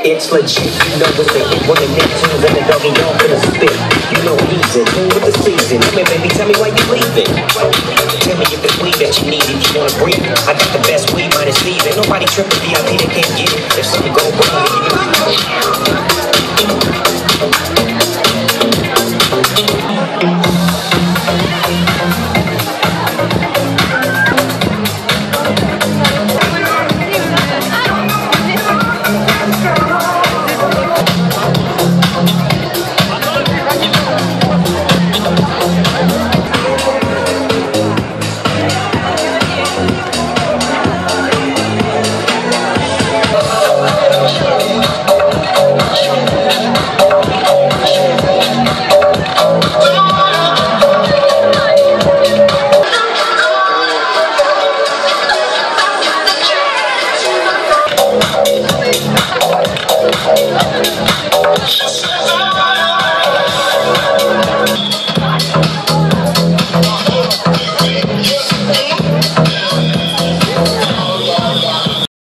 it's legit. You know it's the hit when the Neptunes and the doggy y'all finna spit. You know he's in tune with the season. Hey, baby, tell me why you leaving. Tell me if it's weed that you need, if you wanna breathe. I got the best weed minus Steve. Ain't nobody tripping VIP that can't get it. If something go wrong, you know.